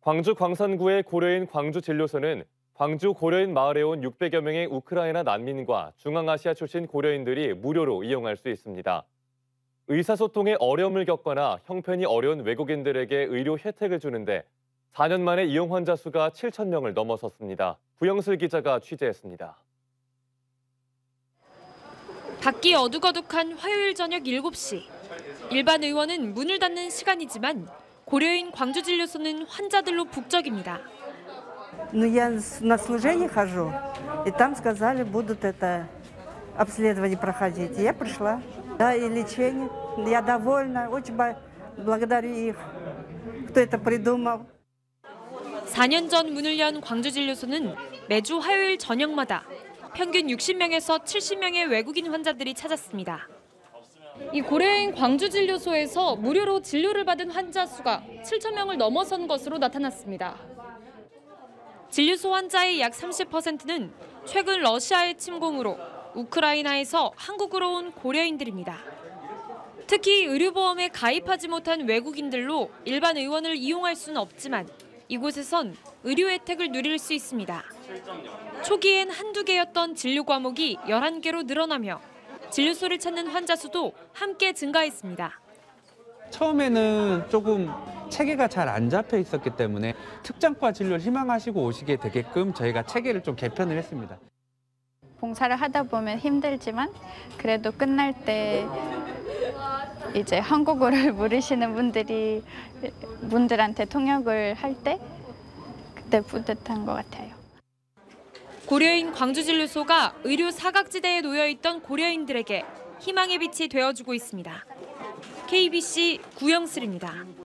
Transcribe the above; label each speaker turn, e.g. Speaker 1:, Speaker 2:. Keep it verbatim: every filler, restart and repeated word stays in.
Speaker 1: 광주 광산구의 고려인 광주진료소는 광주 고려인 마을에 온 육백여 명의 우크라이나 난민과 중앙아시아 출신 고려인들이 무료로 이용할 수 있습니다. 의사소통에 어려움을 겪거나 형편이 어려운 외국인들에게 의료 혜택을 주는데 사 년 만에 이용 환자 수가 칠천 명을 넘어섰습니다. 구영슬 기자가 취재했습니다.
Speaker 2: 밖이 어둑어둑한 화요일 저녁 일곱 시. 일반 의원은 문을 닫는 시간이지만 고려인 광주진료소는 환자들로 북적입니다.
Speaker 3: Ну, я на служение хожу, и там сказали, будут это обследование проходить. Я пришла, да, и лечение. Я довольна, очень благодарю их, кто это придумал.
Speaker 2: 사 년 전 문을 연 광주진료소는 매주 화요일 저녁마다 평균 육십 명에서 칠십 명의 외국인 환자들이 찾았습니다. 이 고려인 광주진료소에서 무료로 진료를 받은 환자 수가 칠천 명을 넘어선 것으로 나타났습니다. 진료소 환자의 약 삼십 퍼센트는 최근 러시아의 침공으로 우크라이나에서 한국으로 온 고려인들입니다. 특히 의료보험에 가입하지 못한 외국인들로 일반 의원을 이용할 수는 없지만 이곳에선 의료 혜택을 누릴 수 있습니다. 초기엔 한두 개였던 진료 과목이 열한 개로 늘어나며 진료소를 찾는 환자 수도 함께 증가했습니다.
Speaker 4: 처음에는 조금 체계가 잘 안 잡혀 있었기 때문에 특장과 진료를 희망하시고 오시게 되게끔 저희가 체계를 좀 개편을 했습니다.
Speaker 5: 봉사를 하다 보면 힘들지만 그래도 끝날 때 이제 한국어를 모르시는 분들이 분들한테 통역을 할 때 그때 뿌듯한 것 같아요.
Speaker 2: 고려인 광주진료소가 의료 사각지대에 놓여 있던 고려인들에게 희망의 빛이 되어주고 있습니다. 케이비씨 구영슬입니다.